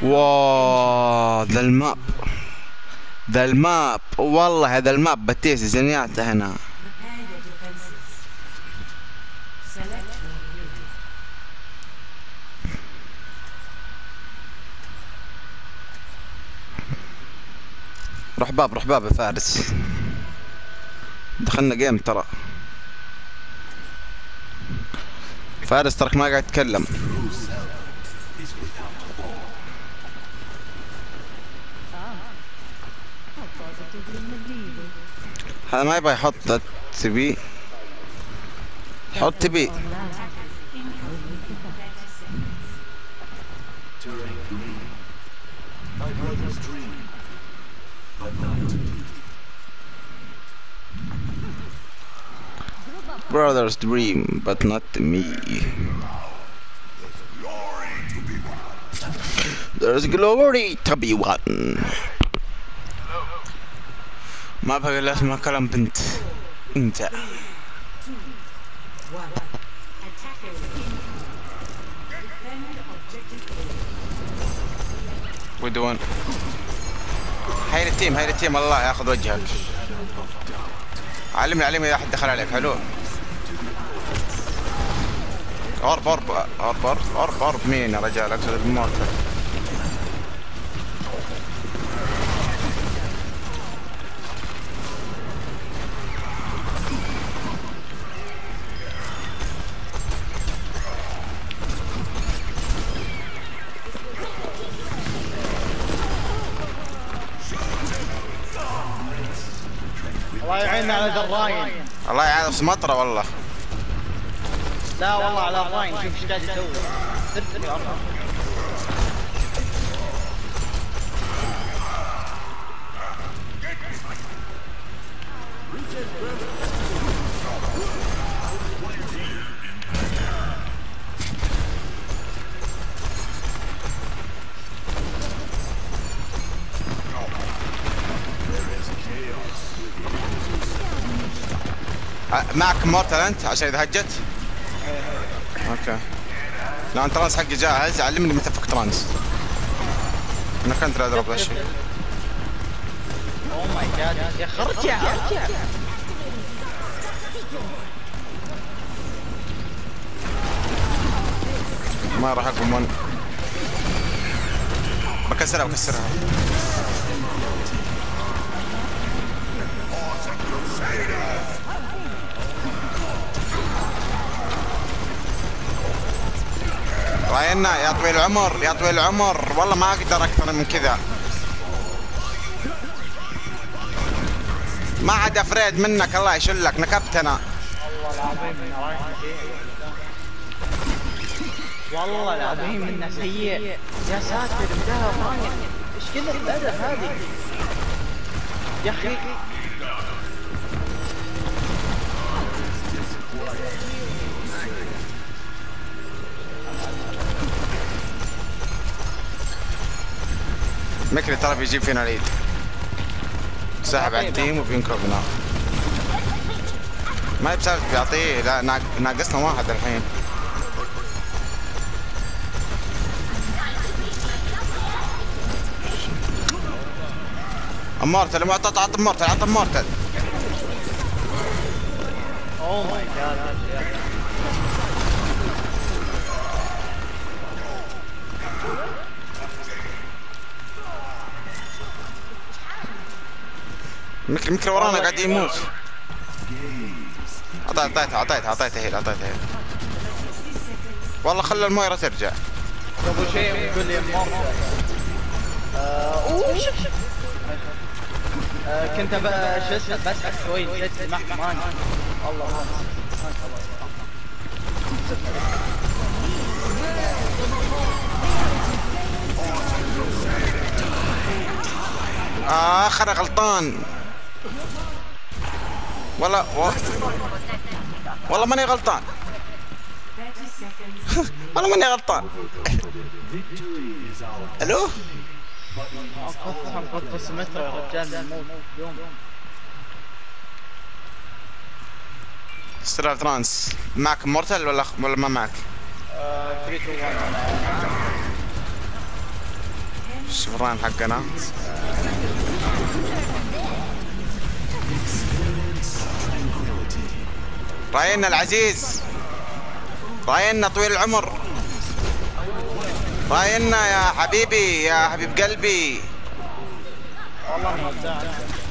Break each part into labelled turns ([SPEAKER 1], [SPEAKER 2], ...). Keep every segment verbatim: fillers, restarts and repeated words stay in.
[SPEAKER 1] واو ذا الماب، ذا الماب والله هذا الماب بتيس زنياته هنا. روح باب روح باب يا فارس، دخلنا جيم ترى. فارس ترك ما قاعد يتكلم. هذا ما يبغى يحط تبي، حط تبي. Brother's dream, but not me. There's glory to be won. ما بقى إلا اسمع كلام بنت انت. ودون هاي التيم، هاي التيم الله ياخذ وجهك. علمني علمني اذا احد دخل عليك. حلو. أرب أرب أرب أرب أرب أرب مين يا رجال؟ أقصد المورتال.
[SPEAKER 2] الله يعيننا على الراين.
[SPEAKER 1] الله يعينه في مطره والله.
[SPEAKER 2] لا والله على الراين، شوف ايش قاعد يسوي. ثبت الارض.
[SPEAKER 1] معك مورتال انت عشان اذا هجت؟ اوكي. لا انت ترانس حقي جاهز، علمني متى فك ترانس. انا كنت اضرب ذا الشيء.
[SPEAKER 2] اوه ماي جاد يا اخي ارجع ارجع.
[SPEAKER 1] ما راح اقوم من بكسرها بكسرها. راينا يا طويل العمر يا طويل العمر، والله ما اقدر اكثر من كذا. ما عاد افريد منك، الله يشلك نكبتنا.
[SPEAKER 2] والله العظيم انه رايح والله العظيم انه سيء. يا ساتر مداها رايح. ايش كذا الادب هذه يا اخي؟
[SPEAKER 1] مكري ترى بيجيب فينا العيد. سحب على التيم وبينكر بنار. ما بسبب بيعطيه، لا ناقصنا واحد الحين. مورتال ما اعطى اعطى مورتال اعطى مورتال.
[SPEAKER 2] اوه ماي جاد.
[SPEAKER 1] مكري مكري ورانا قاعد يموت. اعطيته اعطيته اعطيته هيل اعطيته هيل. والله خلى المويرة ترجع.
[SPEAKER 2] قبل شيء يقول لي مورتال. اوه شوف شوف. كنت شو اسمه بسأل شوي نسيت معك مان. والله ما
[SPEAKER 1] اخ انا غلطان. والله و... والله ماني غلطان. والله ماني غلطان. الو استرال ترانس. معك مورتال ولا ولا ما معك؟ الشفران حقنا. راينا العزيز، راينا طويل العمر، راينا يا حبيبي يا حبيب قلبي.
[SPEAKER 2] والله ما ابداع.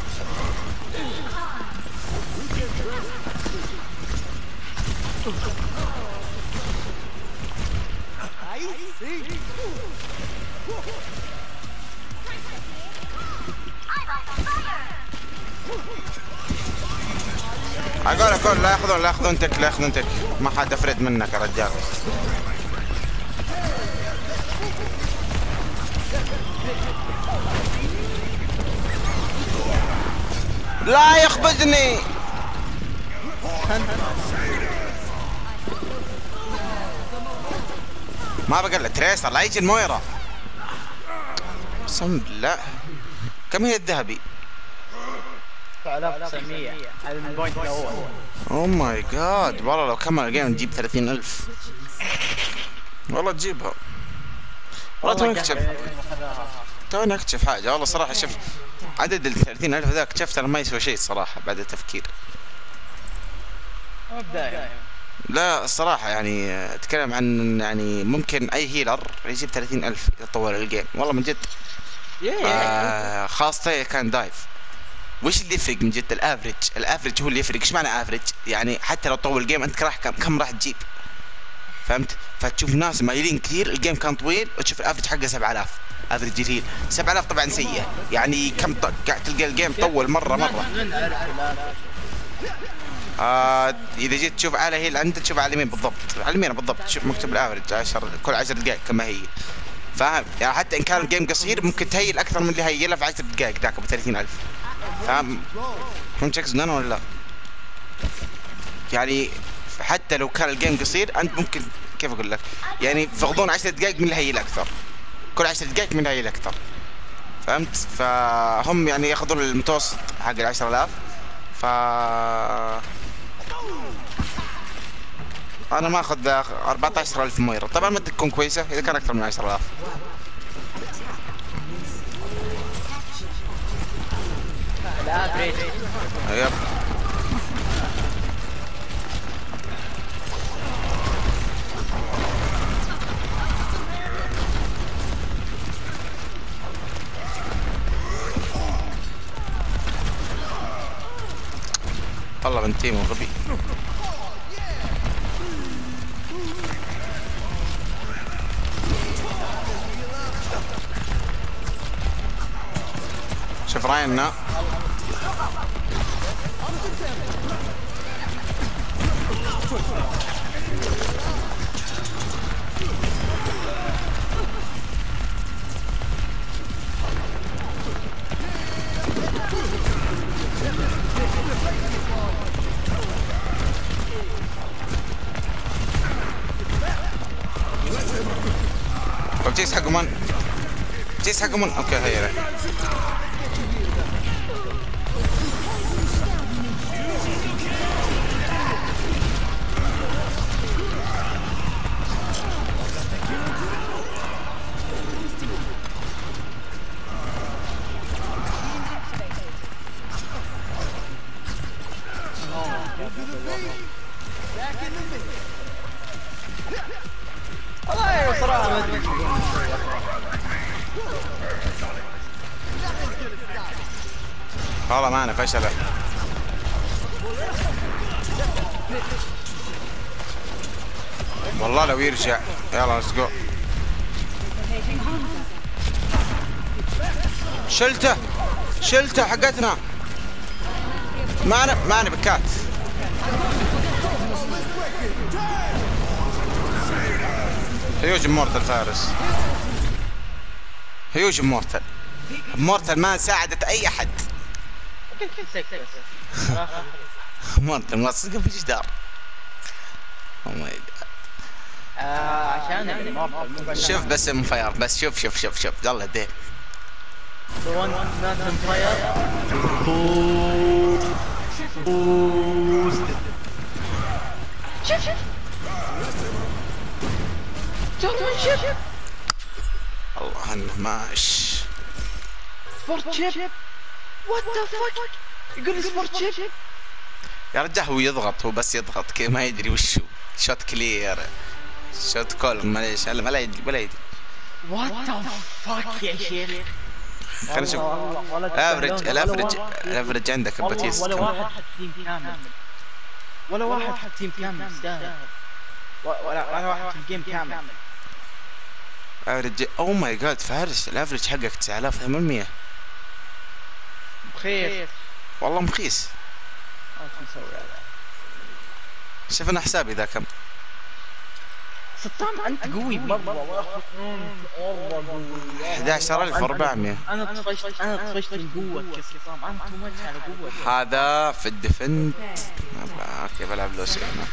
[SPEAKER 1] اقول اقول لا ياخذون لا ياخذون تك لا ياخذون تك، ما حد افرد منك يا رجال. لا يخبزني. ما بقى له تريسر، لا يجي المويرة. اقسم بالله. كم هي الذهبي؟
[SPEAKER 2] تسعة آلاف وتسعمية على البوينت الاول.
[SPEAKER 1] اوه ماي جاد، والله لو كمل الجيم نجيب ثلاثين ألف. والله تجيبها. والله توني اكتشف توني اكتشف حاجة، والله صراحة شوف عدد ال ثلاثين ألف ذاك اكتشفت أنا ما يسوى شيء صراحة بعد التفكير.
[SPEAKER 2] مبدئيا
[SPEAKER 1] لا الصراحة يعني اتكلم عن يعني ممكن اي هيلر يجيب ثلاثين ألف يطور الجيم، والله من جد. آه خاصة كان دايف. وش اللي يفرق من جد؟ الافريج، الافريج هو اللي يفرق. ايش معنى افريج؟ يعني حتى لو طول الجيم انت راح كم, كم راح تجيب؟ فهمت؟ فتشوف ناس مايلين كثير الجيم كان طويل وتشوف الافريج حقه سبعة آلاف، افريج الهيل سبعة آلاف طبعا سيئة، يعني كم ط... قاعد تلقى الجيم طول مرة مرة. آه اذا جيت تشوف على هيل عندك تشوف على اليمين بالضبط، على اليمين بالضبط تشوف مكتوب الافريج عشر كل عشر دقائق كما هي. فاهم؟ يعني حتى ان كان الجيم قصير ممكن تهيل اكثر من اللي هيله في عشر دقائق ذاك ب ثلاثين ألف. فاهم؟ فهمت اقصد انا ولا لا؟ يعني حتى لو كان الجيم قصير انت ممكن كيف اقول لك؟ يعني في غضون عشر دقائق من اللي هيل اكثر، كل عشر دقائق من اللي هيل اكثر. فهمت؟ فهم يعني ياخذون المتوسط حق ال عشرة آلاف. ف انا ما اخذ أربعة عشر ألف مويرة، طبعا ما تكون كويسه اذا كان اكثر من عشرة آلاف.
[SPEAKER 2] الافريج
[SPEAKER 1] يب والله من تيمو غبي. شوف راينا جيس حقه من جيس حقه من اوكي هيا
[SPEAKER 2] والله صراحة ما ادري.
[SPEAKER 1] والله ما انا فشله. والله لو يرجع يلا ليتس جو. شلته شلته حقتنا. ما انا ما انا بكات. هيوج مورتال فارس، هيوج مورتال مورتال ما ساعدت اي احد. مورتال ما صدق في جدار. او ماي جاد.
[SPEAKER 2] عشان المورتال
[SPEAKER 1] شوف بس انفاير بس شوف شوف شوف شوف يلا دين.
[SPEAKER 2] The one not empire. شوف شوف شوف شوف
[SPEAKER 1] الله انه ماش.
[SPEAKER 2] سبورت شيب وات ذا فك، يقول لي سبورت شيب.
[SPEAKER 1] يا رجال هو يضغط، هو بس يضغط كذا ما يدري وشو. شوت كلير، شوت كول، معليش ما لا يدري ولا يدري.
[SPEAKER 2] وات ذا فك يا شيخ.
[SPEAKER 1] خلينا نشوف الافرج. الافرج الافرج عندك باتيس
[SPEAKER 2] ولا واحد تيم كامل، ولا واحد تيم كامل يستاهل، ولا ولا واحد في الجيم كامل.
[SPEAKER 1] افرج او ماي جاد فارس. الافرج حقك تسعة آلاف وثمانمية.
[SPEAKER 2] بخير
[SPEAKER 1] والله مخيس.
[SPEAKER 2] ايش نسوي هذا؟
[SPEAKER 1] شوف انا حسابي ذا كم.
[SPEAKER 2] سطام انت قوي مره.
[SPEAKER 1] أحد عشر ألف وأربعمية.
[SPEAKER 2] انا طفشت انا طفشت من قوتك يا سطام، انت ممتع على قوتك.
[SPEAKER 1] هذا في الدفنت. اوكي بلعب لوسي انا.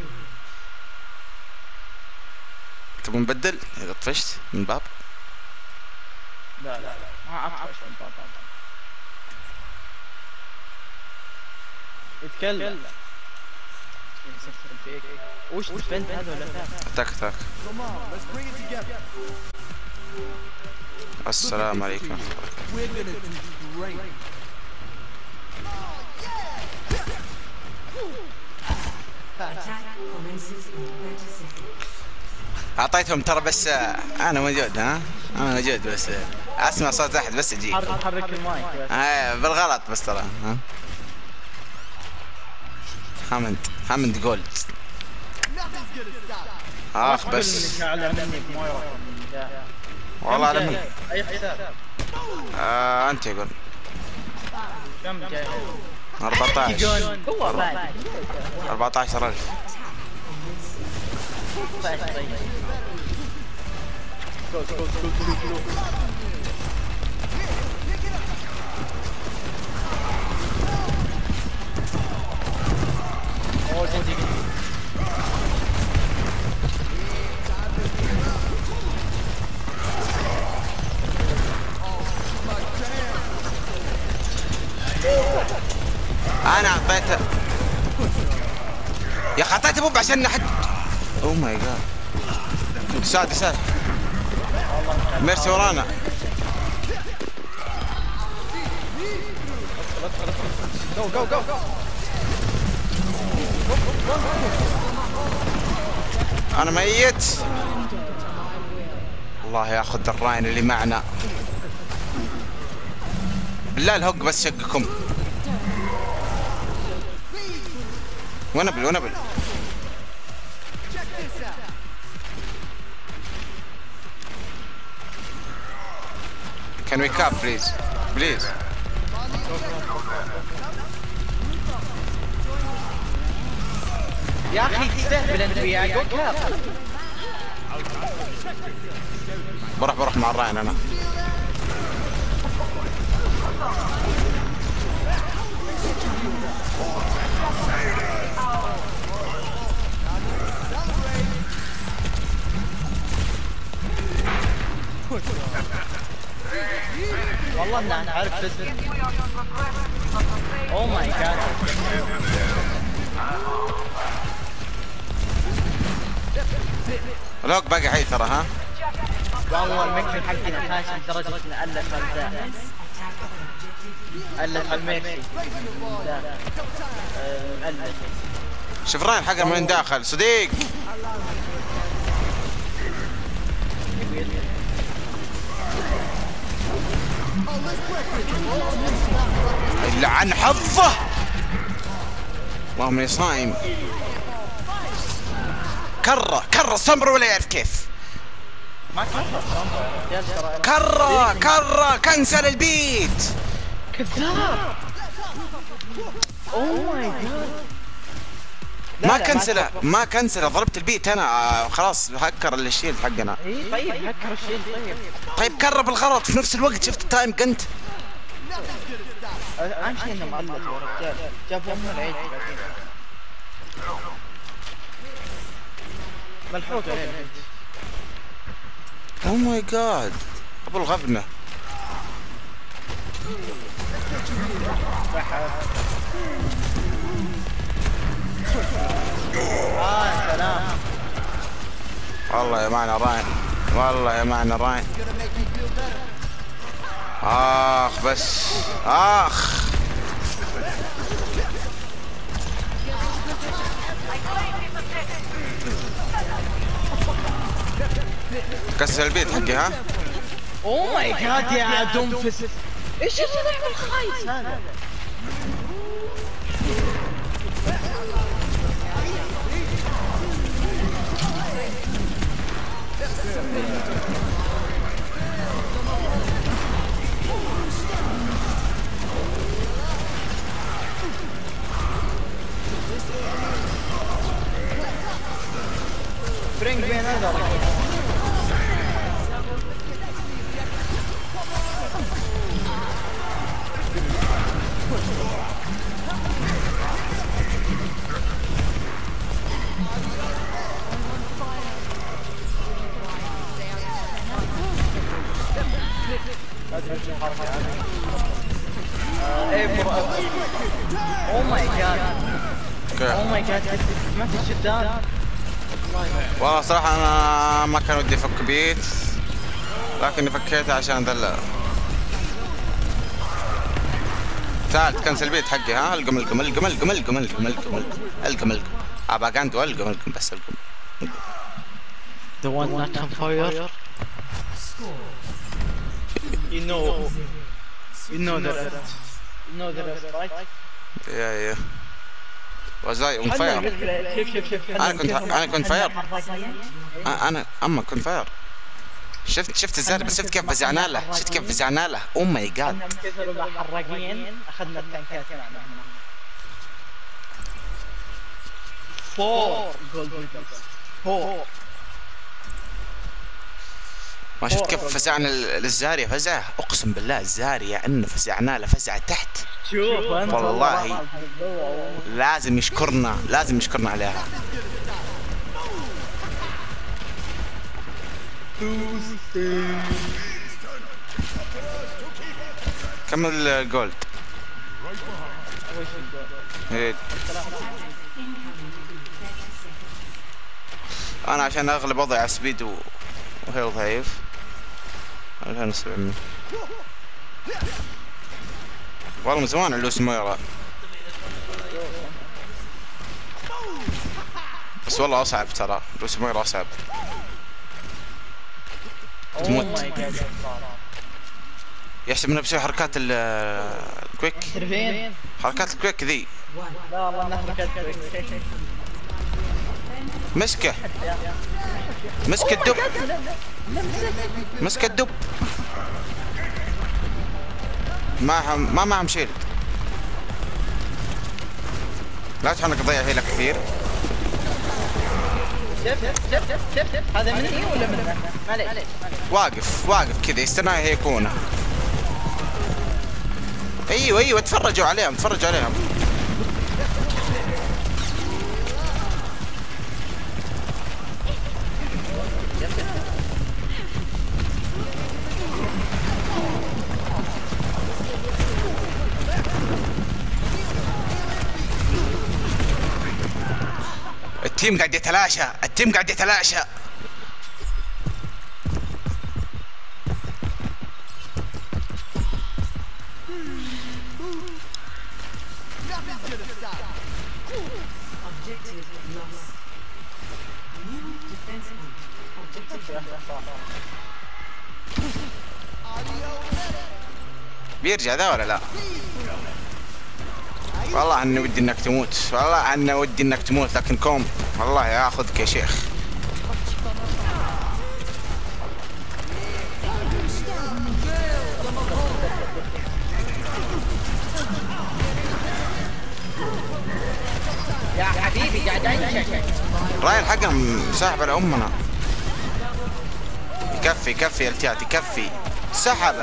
[SPEAKER 1] تبون نبدل اذا طفشت من باب؟
[SPEAKER 2] لا لا لا ما اطفش من باب. يتكلم وش دفنت هذا ولا لا؟
[SPEAKER 1] اتاك اتاك. السلام عليكم. اعطيتهم ترى بس انا موجود. ها انا موجود بس اسمع صوت احد بس اجي.
[SPEAKER 2] حرك المايك بس.
[SPEAKER 1] ايه بالغلط بس ترى. ها حمد حمد جولد. اخ بس والله على
[SPEAKER 2] اي حساب.
[SPEAKER 1] آه انت يقول
[SPEAKER 2] كم جاي؟
[SPEAKER 1] أربعة عشر.
[SPEAKER 2] هو بعد
[SPEAKER 1] أربعة عشر ألف. انا اعطيته يا اخي اعطيته بوب عشان حد. اوه ماي جاد. سعد سعد ميرسي ورانا. جو جو جو انا ميت. الله ياخذ الراين اللي معنا. بالله الهوك بس شقكم. ونبل ونبل. Can we cap please please.
[SPEAKER 2] يا اخي تستهبل انت وياي. جو كاب.
[SPEAKER 1] بروح بروح مع الراين انا.
[SPEAKER 2] والله انا عارف بس. اوه ماي جاد.
[SPEAKER 1] لوك باقي حي ترى. ها
[SPEAKER 2] والله المكفي حقنا فاشل لدرجة انه الف الداء. الف الميكسي. الف.
[SPEAKER 1] شوف راين حقه من داخل صديق. لعن حظه. اللهم يا صايم. كره كره سمر ولا يعرف كيف.
[SPEAKER 2] ما كره
[SPEAKER 1] كره كره كنسل البيت.
[SPEAKER 2] كذاب. اوه ماي جاد.
[SPEAKER 1] ما كنسله ما كنسله ضربت البيت انا. خلاص هكر الشيلد حقنا.
[SPEAKER 2] اي طيب هكر الشيلد. طيب
[SPEAKER 1] طيب كره بالغلط في نفس الوقت. شفت التايم كنت
[SPEAKER 2] اهم شيء انه مغلط يا رجال. جاب ام العيد ملحوق عليه.
[SPEAKER 1] اوه ماي جاد ابو الغبنه.
[SPEAKER 2] اه سلام.
[SPEAKER 1] والله يا معنا راين. والله يا معنى راين. اخ بس اخ. كسر البيت حقي ها.
[SPEAKER 2] اوه ماي جاد يا دمفس، ايش اللعب الخايس هذا؟ برينج بين هذا اوه ماي جاد اوه ماي جاد ما في شدان.
[SPEAKER 1] والله صراحة انا ما كان ودي افك بيت، لكني فكيته عشان ادلع. تعال تكنسل بيت حقي ها. القم القم القم القم القم القم القم القم القم ابا قندو القم القم بس القم.
[SPEAKER 2] The one not on fire. You know, you know the rest. You know the rest, right?
[SPEAKER 1] Yeah, yeah. Was I on fire? أنا كنت أنا كنت فاير. أنا أما كنت فاير. شفت شفت الزر بس شفت كيف فزعنا له، شفت كيف فزعنا له. أوه ماي جاد.
[SPEAKER 2] كسروا الحراقين، أخذنا التانكات معنا. فور جولد ميدالز. فور.
[SPEAKER 1] ما شفت كيف فزعنا للزارية فزعة. أقسم بالله الزارية إنه فزعنا له فزعة تحت.
[SPEAKER 2] شوف
[SPEAKER 1] والله لازم يشكرنا، لازم يشكرنا عليها. كمل الجولد. انا عشان اغلب وضعي على سبيد وهيل ضعيف. ألفين وسبعمية والله من زمان علوس ميرا، بس والله اصعب ترى. لوس ميرا اصعب. تموت. يحسب انه بسوي حركات الكويك. حركات الكويك ذي.
[SPEAKER 2] لا والله انها حركات كويك.
[SPEAKER 1] مسكه مسك الدب، مسك الدب. ما ما معهم شيلد. لا تحنك تضيع هيلك كثير.
[SPEAKER 2] هذا مني ولا منه؟ معليش
[SPEAKER 1] واقف واقف كذا يستنى هيكونه. ايوه ايوه تفرجوا عليهم تفرجوا عليهم. التيم قاعد يتلاشى، التيم قاعد يتلاشى. بيرجع ذا ولا لا؟ والله اني ودي انك تموت، والله اني ودي انك تموت، لكن كوم والله ياخذك يا شيخ.
[SPEAKER 2] يا حبيبي قاعد انشك.
[SPEAKER 1] راين حقهم ساحب على امنا. يكفي يكفي يا التيات يكفي. سحبه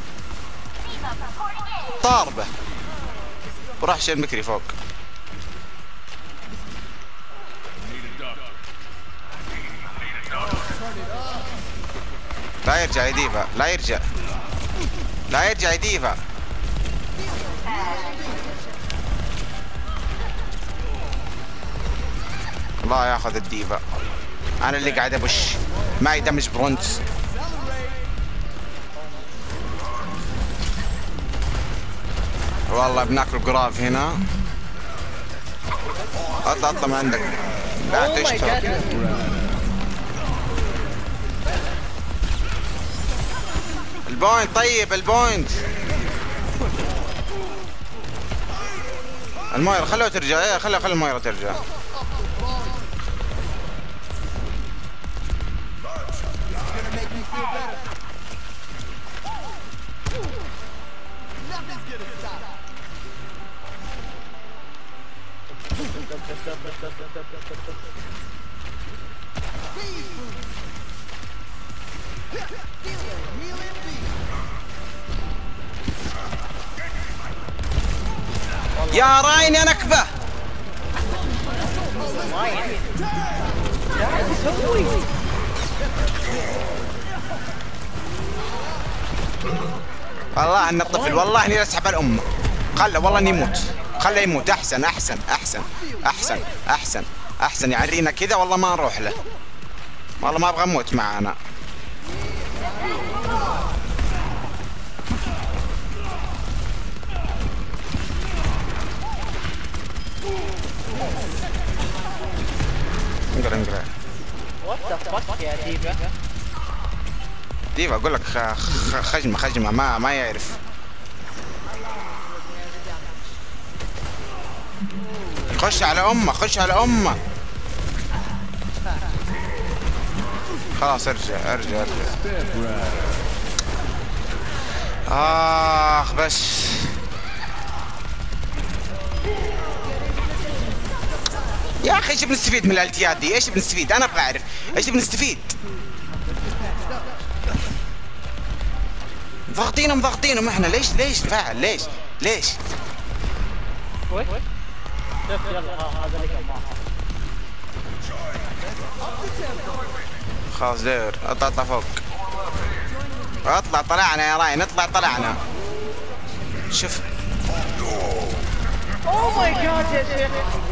[SPEAKER 1] طاربه وراح شيل مكري فوق. لا يرجع يديفا، لا يرجع لا يرجع يديفا. الله ياخذ الديفا. انا اللي قاعد ابش معي دمج برونز. والله بناكل قراف هنا. اطلع اطلع من عندك لا تشتغل. البوينت طيب البوينت. المايرة خلوها ترجع. ايه خلها خلي المايرة ترجع. يا راين يا نكبة. والله ان الطفل والله اني اسحب الام. خله والله اني يموت. خله يموت احسن احسن احسن احسن احسن احسن يعرينا كذا والله ما نروح له. والله ما ابغى اموت معانا. انقر انقر.
[SPEAKER 2] وات ذا فك يا ديفا.
[SPEAKER 1] ديفا اقول لك خجمه خجمه ما ما يعرف. خش على امه خش على امه. خلاص ارجع ارجع ارجع. اخ بس يا اخي ايش بنستفيد من الالتيات دي؟ ايش بنستفيد؟ انا ابغى اعرف ايش بنستفيد؟ ضاغطينهم ضاغطينهم احنا ليش ليش فاعل ليش ليش؟ خلاص دير اطلع اطلع فوق. اطلع طلعنا يا راين اطلع طلعنا. شوف
[SPEAKER 2] اوه ماي جاد يا شيخ.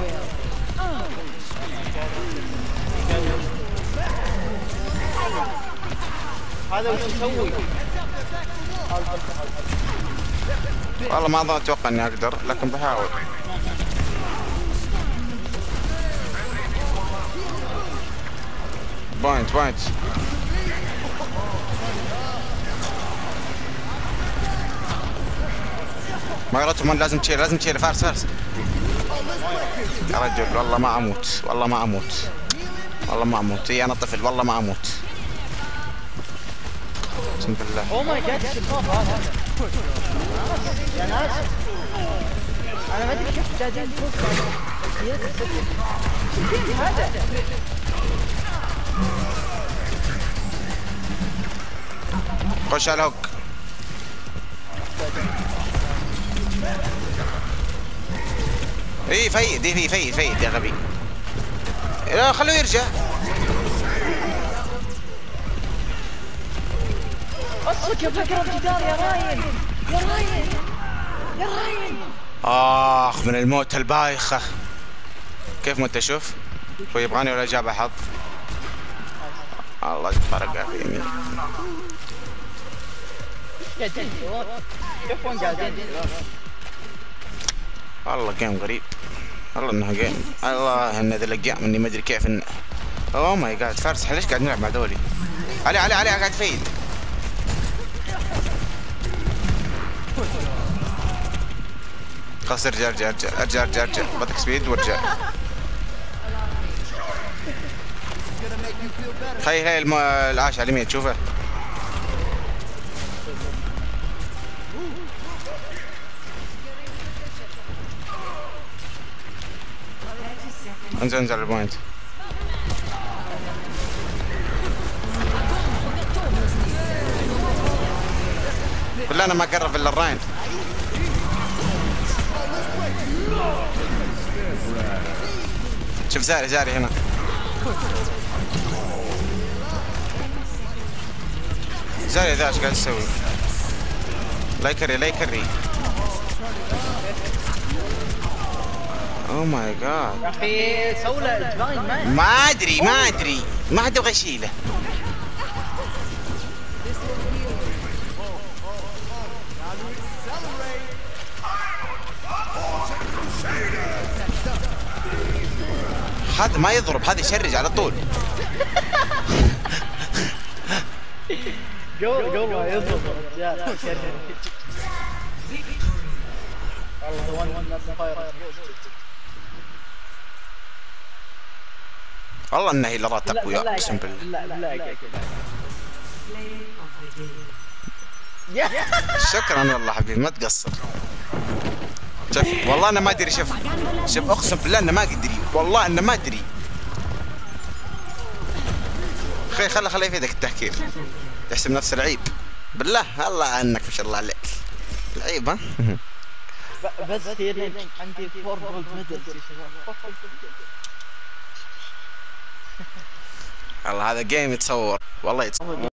[SPEAKER 2] هذا وش يسوي؟
[SPEAKER 1] والله ما اظن اتوقع اني اقدر لكن بحاول. بوينت بوينت. ما يرتمون لازم تشيل لازم تشيل فارس فارس. يا رجل والله ما اموت والله ما اموت والله ما اموت. اي انا طفل والله ما اموت. اقسم بالله.
[SPEAKER 2] اوه ماي جاد الشفاف هذا. يا ناس انا ما ادري كيف جايين فوق هذا.
[SPEAKER 1] خش على الهوك. اي فيد اي فيد فيد يا غبي. لا خلوه يرجع.
[SPEAKER 2] اصك يا فكرة الجدار يا راين يا راين يا راين.
[SPEAKER 1] اخ من الموت البايخة. كيف مت اشوف؟ هو يبغاني ولا جاب حظ؟ الله فرق في يمين.
[SPEAKER 2] شوف وين قاعدين.
[SPEAKER 1] والله جيم غريب. والله انها جيم. الله ان ذا الاقيام اني ما ادري كيف ان. اوه ماي جاد فارس ليش قاعد نلعب مع ذولي؟ علي علي علي قاعد فيد. خلاص ارجع ارجع ارجع ارجع ارجع ارجع بدك سبيد وارجع. خي هي الم... العاش على اليمين تشوفه. انزل انزل البوينت. بالله انا ما اقرب الا الراين. شوف زاري زاري هنا. زاري ذا ايش قاعد يسوي؟ لا يكري لا يكري. اوه ماي جاد.
[SPEAKER 2] يا اخي سوله الجراين ما
[SPEAKER 1] ما ادري ما ادري ما حد يبغى يشيله. هذا ما يضرب، هذا يشرج على طول.
[SPEAKER 2] قبل قبل ما يضرب الرجال يشرج.
[SPEAKER 1] والله انه هيلرات اقوياء اقسم بالله.
[SPEAKER 2] لا لا
[SPEAKER 1] شكرا والله حبيبي ما تقصر. شوف والله انا ما ادري. شوف شوف اقسم بالله انا ما ادري، والله انا ما ادري. خي خله خله يفيدك التحكير. تحسب نفس العيب بالله. الله عنك ما شاء الله عليك. العيب ها.
[SPEAKER 2] بس هي عندي فور جولد ميدلز يا شباب.
[SPEAKER 1] والله هذا جيم يتصور، والله يتصور.